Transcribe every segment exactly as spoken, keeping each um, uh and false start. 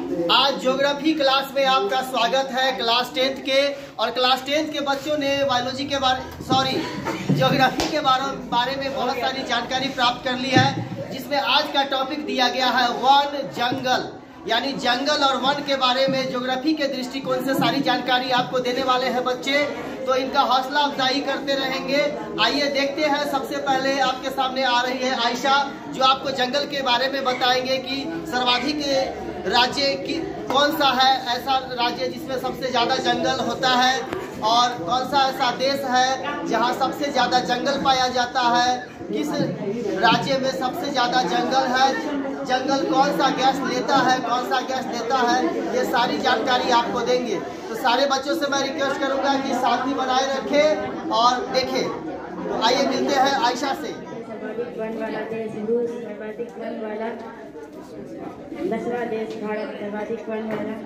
आज geography class में आपका स्वागत है। क्लास टेंथ के और क्लास टेंथ के बच्चों ने बायोलॉजी के बारे सॉरी ज्योग्राफी के बारे बारे में बहुत सारी जानकारी प्राप्त कर ली है, जिसमें आज का टॉपिक दिया गया है वन जंगल, यानी जंगल और वन के बारे में ज्योग्राफी के दृष्टिकोण से सारी जानकारी आपको देने वाले हैं बच्चे। तो इनका हौसला अफजाई करते रहेंगे। आइए देखते हैं। सबसे पहले आपके सामने आ रही है आयशा, जो आपको जंगल के बारे में बताएंगे कि सर्वाधिक राज्य की कौन सा है, ऐसा राज्य जिसमें सबसे ज़्यादा जंगल होता है, और कौन सा ऐसा देश है जहां सबसे ज़्यादा जंगल पाया जाता है, किस राज्य में सबसे ज़्यादा जंगल है, जंगल कौन सा गैस लेता है, कौन सा गैस देता है, ये सारी जानकारी आपको देंगे। तो सारे बच्चों से मैं रिक्वेस्ट करूंगा कि शांति बनाए रखें और देखें। तो आइए मिलते हैं आयशा से। वन वाला देश रूस, सर्वाधिक वन वाला दसवां देश भारत, सर्वाधिक वन वाला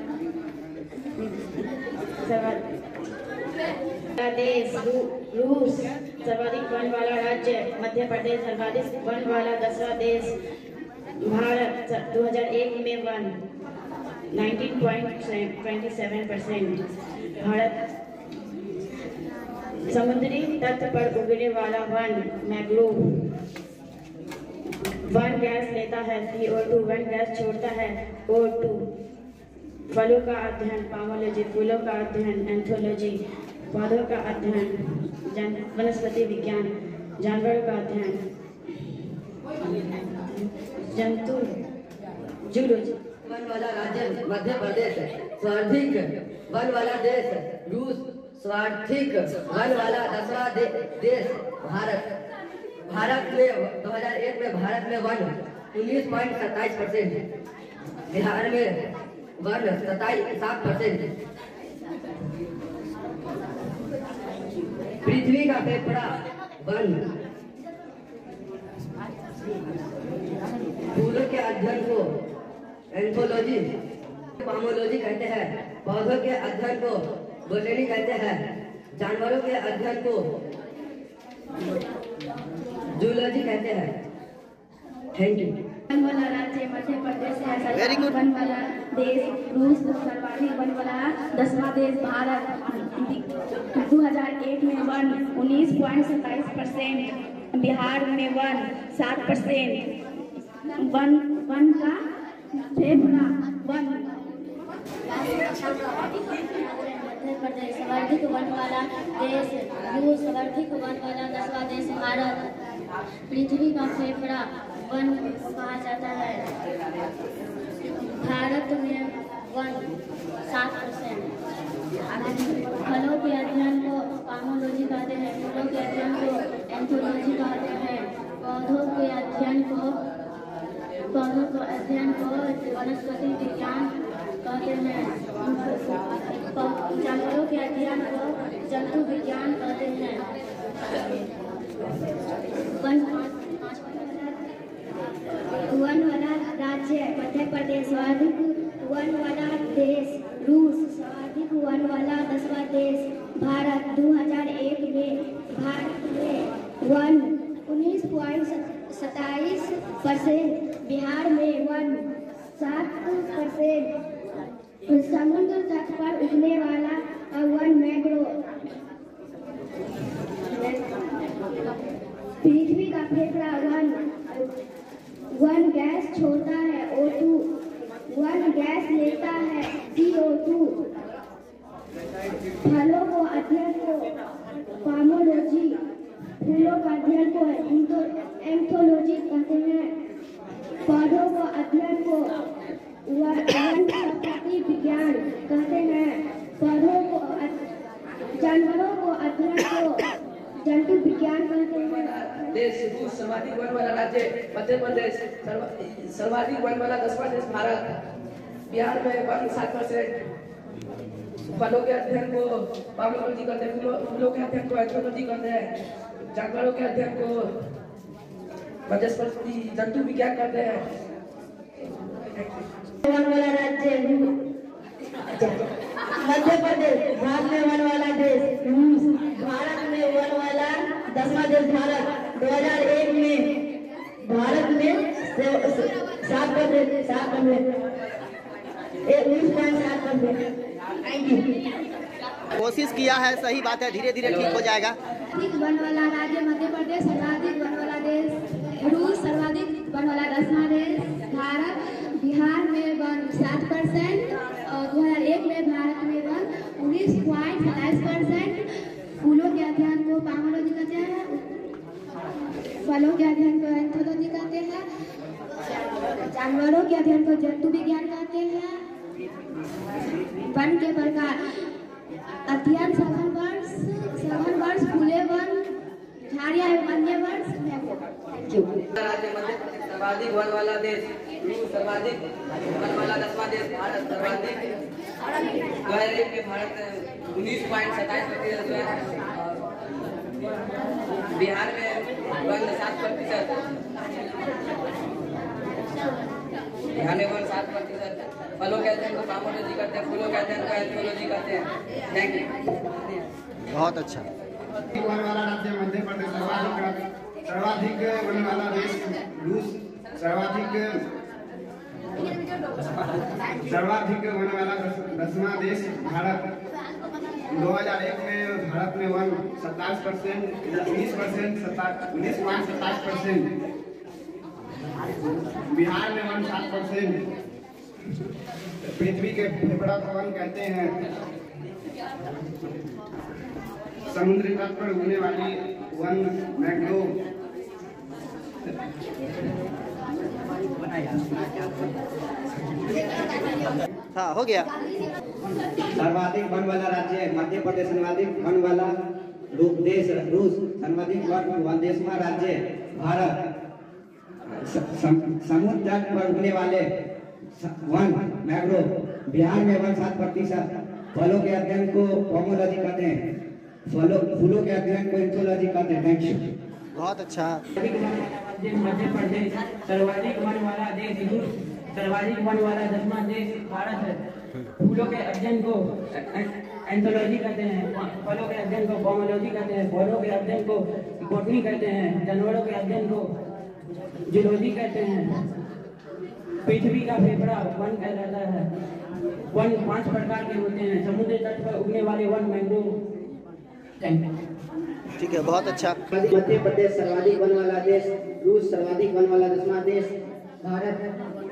देश रूस, सर्वाधिक वन वाला राज्य मध्य प्रदेश, सर्वाधिक वन वाला दसवां देश भारत, दो हज़ार एक में वन उन्नीस पॉइंट दो सात परसेंट भारत, समुद्री तट पर उगने वाला वन मैंग्रोव, वन गैस लेता है सी ओ टू, वन गैस छोड़ता है ओ टू, फलों का अध्ययन पामोलॉजी, फूलों का अध्ययन एंथोलॉजी, पौधों का अध्ययन वनस्पति विज्ञान, जानवरों का अध्ययन जंतु जूलॉजी। वन वाला राज्य मध्य प्रदेश, सर्वाधिक वन वाला देश रूस, सर्वाधिक वन वाला दसवां दे, देश भारत, भारत में दो हज़ार एक में भारत में वन उन्नीस पॉइंट सत्ताईस परसेंट, बिहार में वन सत्ताईस सात परसेंट, पृथ्वी का फेफड़ा वन, फूलों के अध्ययन को एंथोलॉजी पामोलॉजी कहते हैं, पौधों के अध्ययन को बोटनी कहते हैं, जानवरों के अध्ययन को जूलॉजी कहते हैं। Thank you. वन वाला राज्य मध्य प्रदेश है, वेरी गुड। वन वाला देश रूस, सर्वाधिक वन वाला दसवां देश भारत, दो हज़ार एक में वन उन्नीस पॉइंट सत्ताईस परसेंट, बिहार में वन सात परसेंट, वन वन का फेफड़ा वन, मध्य प्रदेश सर्वाधिक वन वाला देश रूस, सर्वाधिक वन वाला दसवां देश भारत, पृथ्वी का फेफड़ा वन कहा जाता है, भारत में वन सात परसेंट, फलों के अध्ययन को पामोलॉजी कहते हैं, फूलों के अध्ययन को एंथोलॉजी कहते हैं, पौधों के अध्ययन को पौधों को अध्ययन को वनस्पति विज्ञान कहते हैं, जानवरों के अध्ययन को जंतु विज्ञान कहते हैं। वन वन वाला राज्य मध्य प्रदेश, सर्वाधिक वन वाला देश रूस, सर्वाधिक वन वाला दसवां देश भारत, दो हज़ार एक में भारत में वन उन्नीस पॉइंट सत्ताईस परसेंट, बिहार में वन सात परसेंट, समुद्र तट पर उगने वाला वन मैंग्रोव, पृथ्वी का फेफड़ा वन, वन गैस छोड़ता है ओ टू, वन गैस लेता है सी ओ टू, फलों को अध्ययन को पामोलॉजी, फूलों का अध्ययन को एंथोलॉजी कहते हैं, पौधों को अध्ययन को वनस्पति विज्ञान कहते हैं, पौधों को जानवरों को अध्ययन को जंतु विज्ञान कहते हैं। देश रूस, सर्वाधिक वन वाला राज्य मध्य प्रदेश, सर्वाधिक वन वाला दसवां देश भारत, बिहार में वन सात परसेंट, फलों के अध्ययन को पामोलॉजी कहते हैं, फूलों के अध्ययन को एंथोलॉजी कहते हैं, जानवरों के अध्ययन को वनस्पति जंतु विज्ञान कहते हैं। वन वाला राज्य मध्य प्रदेश, भारत में वन वाला देश रूस, भारत में वन वाला दसवां देश भारत, दो हज़ार एक में भारत में सात परसेंट सात उन्नीस पॉइंट सात परसेंट। Thank you. कोशिश किया है, सही बात है, धीरे धीरे ठीक हो जाएगा। सर्वाधिक वन वाला राज्य मध्य प्रदेश, सर्वाधिक वन वाला देश रूस, सर्वाधिक वन वाला दसवां देश भारत। बिहार में वन सात परसेंट और दो हजार एक में भारत में वन उन्नीस पॉइंट सत्ताईस परसेंट। फूलों के अध्ययन को पामोलॉजी कहते हैं, फलों के अध्ययन को एंथोलॉजी कहते हैं, जानवरों के अध्ययन को जंतु विज्ञान कहते हैं। वन के प्रकार अध्ययन सघन वर्ष, सघन वर्ष, फूले वन, झाड़ियाँ एवं अन्य वर्ष। राज्य मध्य प्रदेश, सर्वाधिक वन वाला देश रूस, सर्वाधिक वन वाला दसवां देश भारत। सर्वाधिक दो हजार एक के भारत उन्नीस पॉइंट सत्ताईस प्रतिशत है। बिहार में वन सात प्रतिशत, बिहार में वन सात प्रतिशत। फलों के अध्ययन को पामोलॉजी करते हैं, फूलों के अध्ययन को एंथोलॉजी करते हैं। Thank you. बहुत अच्छा। वन वाला राज्य मध्य प्रदेश, सर्वाधिक सर्वाधिक वन वाला देश रूस, सर्वाधिक सर्वाधिक वन वाला दसवां देश भारत। दो हजार एक में भारत में वन सत्ताईस परसेंट, उन्नीस परसेंट, उन्नीस पॉइंट सत्ताईस परसेंट। बिहार में वन सात परसेंट। पृथ्वी के फेफड़ा को वन कहते हैं। समुद्री तट पर उगने वाली वन मैंग्रोव। हाँ, हो गया। सर्वाधिक वन वाला राज्य मध्य प्रदेश, सर्वाधिक वन वाला देश रूस, सर्वाधिक वन देशवा राज्य भारत। समुद्र तट पर उगने वाले वन मैंग्रोव। बिहार में वन सात प्रतिशत। फलों के अध्ययन को पोमोलॉजी कहते हैं, फलों फूलों के अध्ययन को एंथोलॉजी कहते हैं। Thank you. बहुत अच्छा। मध्य प्रदेश, सर्वाधिक वन वाला देश रूस, सर्वाधिक वन वाला दसवां देश भारत है। फूलों के अध्ययन को एंथोलॉजी कहते हैं, फलों के अध्ययन को पोमोलॉजी कहते हैं, फलों के अध्ययन को बॉटनी कहते हैं, जानवरों के अध्ययन को जूलॉजी कहते हैं। पृथ्वी का फेफड़ा वन कहलाता है। वन पांच प्रकार के होते हैं। समुद्र तट पर उगने वाले वन मैंग्रोव। ठीक है, बहुत अच्छा। मध्य प्रदेश, सर्वाधिक वन वाला देश रूस, सर्वाधिक वन वाला दसवां देश भारत।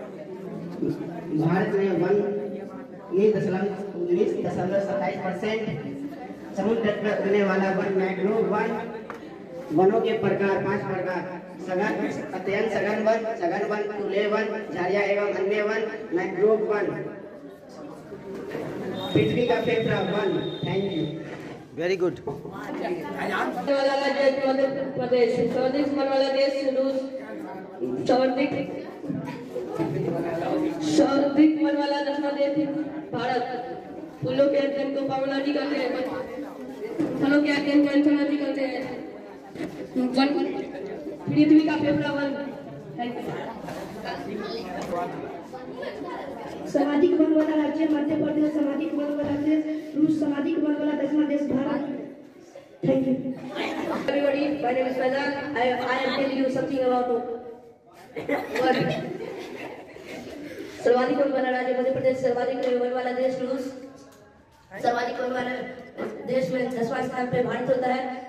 भारत में वन उन्नीस दशमलव उन्नीस दशमलव सत्ताईस परसेंट। समुद्र तट पर उगने वाला वन मैंग्रोव वन। वनों के प्रकार पांच प्रकार सघन अत्यंत सघन वन, सघन वन, खुले वन, झाड़ियाँ एवं अन्य वन, मैंग्रोव वन। पृथ्वी का फेफड़ा वन। Thank you. Very good. वाला राज्य मध्य प्रदेश, सर्वाधिक वन वाला देश रूस, सर्वाधिक सर्वाधिक वन वाला दसवां देश भारत। फूलों के अध्ययन को पामोलॉजी कहते हैं, फलों के अध्ययन को एंथोलॉजी कहते हैं। वन पृथ्वी का फेफड़ा वन। सर्वाधिक वन वाला राज्य मध्य प्रदेश, सर्वाधिक वन वाला देश रूस, सर्वाधिक वन वाला दसवां देश Bharat. Thank you. Everybody, my name is Faizan. I, I am telling you something about one. सर्वाधिक वन वाला राज्य मध्य प्रदेश, सर्वाधिक वन वाला देश रूस, सर्वाधिक वन वाला देश में दसवां स्थान पे भारत होता है।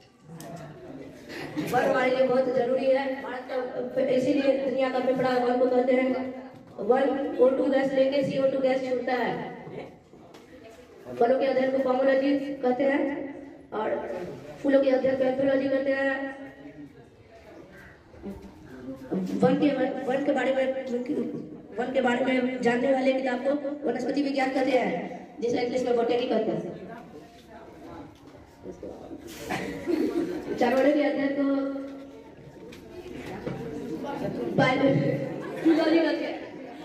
वन हमारे लिए बहुत जरूरी है। भारत का इसीलिए दुनिया का फेफड़ा वन को कहते हैं। वन ओ टू गैस लेके सी ओ टू गैस छोड़ता है। फलों के अध्ययन को पोमोलॉजी कहते हैं और फूलों के अध्ययन को एंथोलॉजी कहते हैं। वन के वन के बारे में वन के बारे में जानने वाले किताब को वनस्पति विज्ञान कहते हैं, जिसे इंग्लिश में बॉटनी कहते हैं। जानवरों के अध्ययन को बायोलॉजी कहते हैं।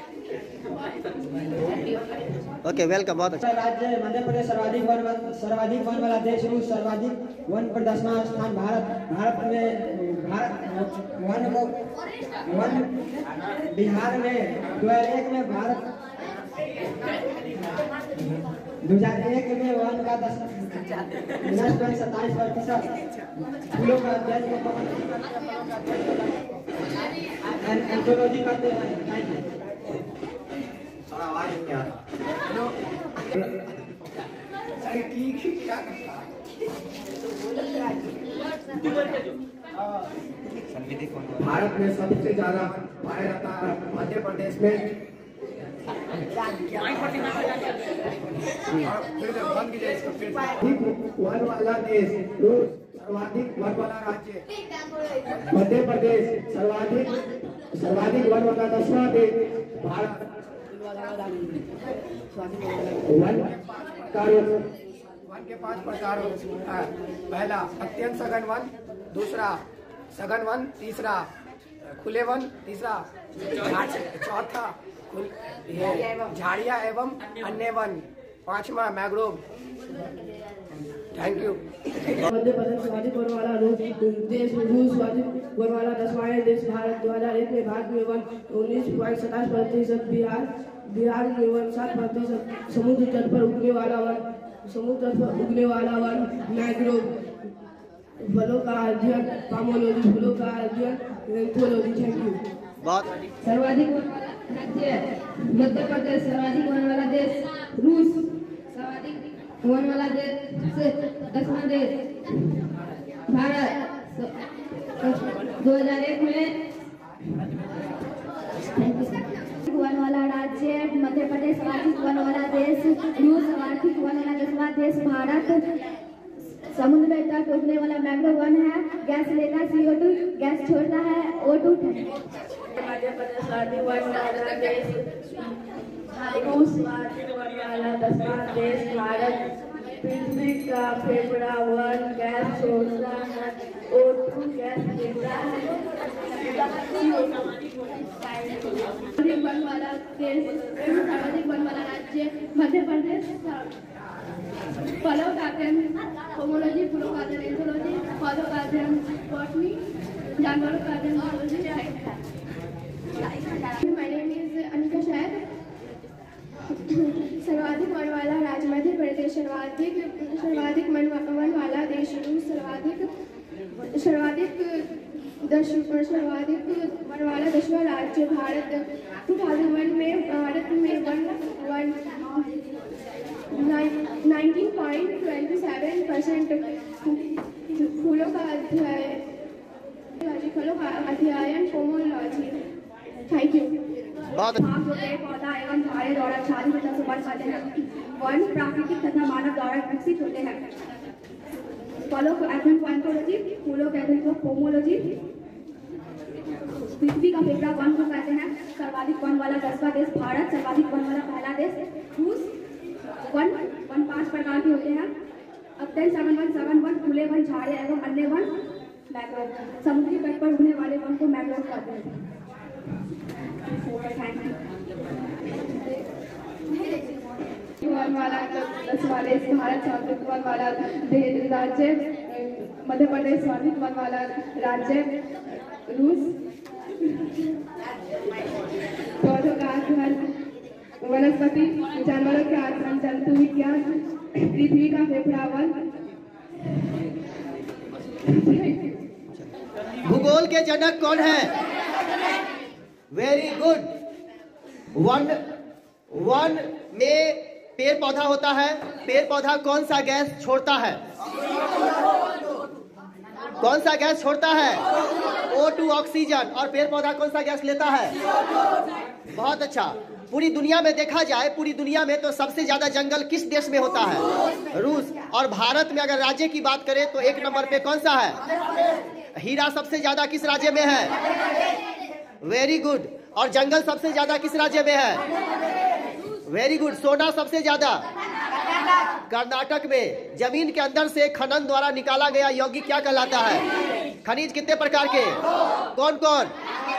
Okay, welcome. बहुत अच्छा। राज्य मध्य प्रदेश, सर्वाधिक वन सर्वाधिक वन वाला देश रूस, सर्वाधिक वन पर दसवां स्थान भारत। भारत में भारत वन को वन बिहार में दो हजार एक में भारत दो हजार एक में वन का दस उन्नीस पॉइंट सत्ताईस प्रतिशत। फूलों का अध्ययन एंथोलॉजी करते हैं। आवाज नहीं आ रहा। भारत में सबसे ज्यादा पाया जाता है मध्य प्रदेश में। वन वाला देश रूस, सर्वाधिक वन वाला राज्य मध्य प्रदेश, सर्वाधिक सर्वाधिक वन वाला दसवां देश भारत। वन कार्य वन के पांच प्रकार है। पहला अत्यंत सघन वन, दूसरा सघन वन, तीसरा खुले वन, तीसरा चौथा झाड़ियाँ एवं अन्य वन, पांचवा mangrove. Thank you. Madhya Pradesh सर्वाधिक वन वाला देश रूस, सर्वाधिक वन वाला दसवां देश भारत। दो हजार एक में भारत में वन उन्नीस पॉइंट सताईस प्रतिशत, बिहार बिहार में वन सात प्रतिशत, समुद्र तट पर उगने वाला वन समुद्र तट पर उगने वाला वन मैंग्रोव। फलों का अध्ययन पामोलॉजी, फूलों का अध्ययन एंथोलॉजी। Thank you. सर्वाधिक वन वाला राज्य मध्य प्रदेश, सर्वाधिक वन वाला देश रूस, सर्वाधिक वन वाला देश दसवां देश भारत। दो हजार एक में वन वाला राज्य मध्य प्रदेश, सर्वाधिक वन वाला देश रूस, सर्वाधिक वन वाला दसवां देश भारत। समुद्र में तट उगने वाला मैंग्रोव वन है। गैस लेता है सी ओ टू, गैस छोड़ता है ओ टू। मध्य प्रदेश सर्वाधिक वन वाला देश रूस, सर्वाधिक वन वाला दसवां देश भारत। पृथ्वी का फेफड़ा वन गैस छोड़ता है, ओ टू गैस देता है। सर्वाधिक वन वाला देश सर्वाधिक वन वाला राज्य मध्य प्रदेश। फलों का अध्ययन पोमोलॉजी, फूलों का अध्ययन एंथोलॉजी, पौधों का अध्ययन बॉटनी, जानवरों का अध्ययन zoology. My name is Anika Shaikh. सर्वाधिक वन वाला राज्य मध्य प्रदेश, सर्वाधिक सर्वाधिक वन वाला देश रूस, सर्वाधिक सर्वाधिक दस सर्वाधिक वन वाला दसवां राज्य भारत। टू थाउजेंड वन में भारत में वन वन nineteen point twenty seven percent फूलों का अध्ययन फलों का अध्ययन पोमोलॉजी। Thank you. पेड़ पौधा एवं झाड़ियों द्वारा आच्छादित वन पाते हैं। वन प्राकृतिक तथा मानव द्वारा विकसित होते हैं। फलों को अध्ययन को एंथोलॉजी, फूलों के अध्ययन को पोमोलॉजी। पृथ्वी का फेफड़ा वन को कहते हैं। सर्वाधिक वन वाला दसवां देश भारत। सर्वाधिक वन वाला पहला देश रूस। वन वन पांच प्रकार के होते हैं। अत्यंत सघन वन, सघन वन, खुले वन, झाड़ियाँ एवं अन्य वन मैंग्रोव। समुद्री तट पर उगने वाले वन को मैंग्रोव कहते हैं। वन वाला दसवां देश भारत। सर्वाधिक वन वाला राज्य मध्य प्रदेश। सर्वाधिक वन वाला राज्य रूस। पौधों का अध्ययन वनस्पति, जानवरों का अध्ययन जंतु विज्ञान। पृथ्वी का फेफड़ा वन। भूगोल के जनक कौन है? Very good. वन वन में पेड़ पौधा होता है। पेड़ पौधा कौन सा गैस छोड़ता है? कौन सा गैस छोड़ता है? O two oxygen. और पेड़ पौधा कौन सा गैस लेता है? बहुत अच्छा। पूरी दुनिया में देखा जाए, पूरी दुनिया में तो सबसे ज्यादा जंगल किस देश में होता है? रूस। और भारत में अगर राज्य की बात करें तो एक नंबर पे कौन सा है? हीरा सबसे ज्यादा किस राज्य में है? Very good. और जंगल सबसे ज्यादा किस राज्य में है? Very good. सोना सबसे ज्यादा कर्नाटक में। जमीन के अंदर से खनन द्वारा निकाला गया यौगिक क्या कहलाता है? खनिज कितने प्रकार के? कौन कौन?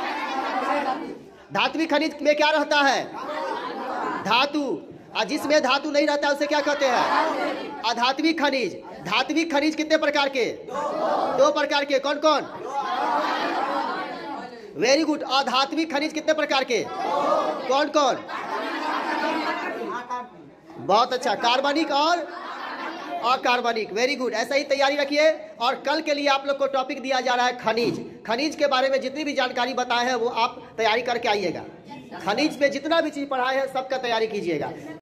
धात्विक खनिज में क्या रहता है? धातु। और जिसमें धातु नहीं रहता उसे क्या कहते हैं? अधात्विक खनिज। धात्विक खनिज कितने प्रकार के? दो प्रकार के। कौन कौन? Very good. अधात्विक खनिज कितने प्रकार के? कौन कौन? बहुत अच्छा। कार्बनिक और अकार्बनिक। वेरी गुड, ऐसा ही तैयारी रखिए। और कल के लिए आप लोग को टॉपिक दिया जा रहा है खनिज। खनिज के बारे में जितनी भी जानकारी बताए हैं वो आप तैयारी करके आइएगा। खनिज पे जितना भी चीज पढ़ाए हैं सबका तैयारी कीजिएगा।